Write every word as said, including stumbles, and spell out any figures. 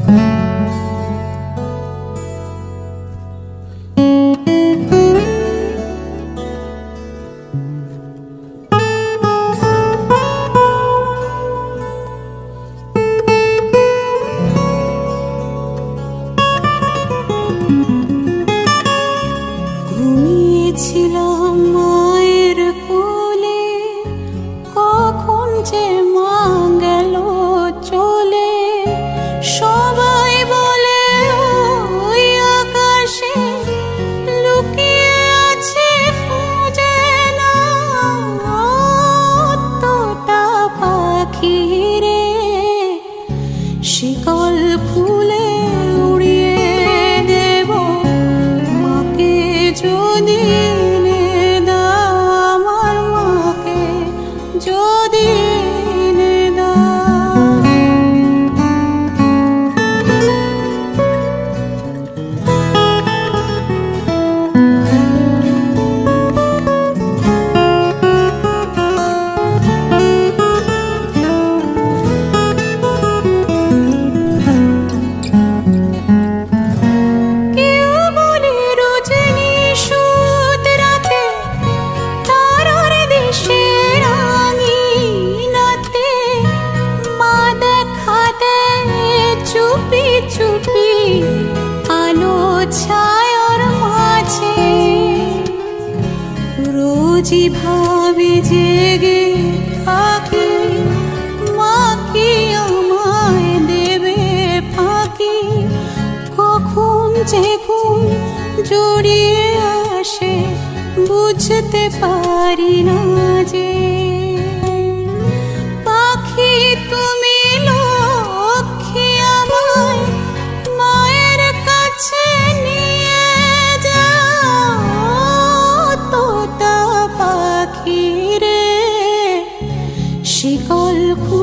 ঘুমিয়েছিলাম মায়ের কোলে, কখন যে মা গেল চলে। সবাই বলে ওই আকাশে লুকিয়ে আছে, খুঁজে না তোতা পাখি রে। শিকল খুলে উড়িয়ে দেব মাকে যদি এনে দাও, আমার মাকে যদি এনে দাও। কেউ বলে রজনী সুদ রাতে তারার দেশে রাঙিনাতে, মা দেখা দেয় চুপি চুপি আলো ছায়ার মাঝে। রোজই ভাবি জেগে থাকি, মা কি আমায় দেবে ফাঁকি। কখন যে ঘুম জড়িয়ে আসে বুঝতে পারি না যে। পাখি তুমি লক্ষ্মী আমায় মায়ের কাছে নিয়ে যাও, তোতা পাখি রে। শিকল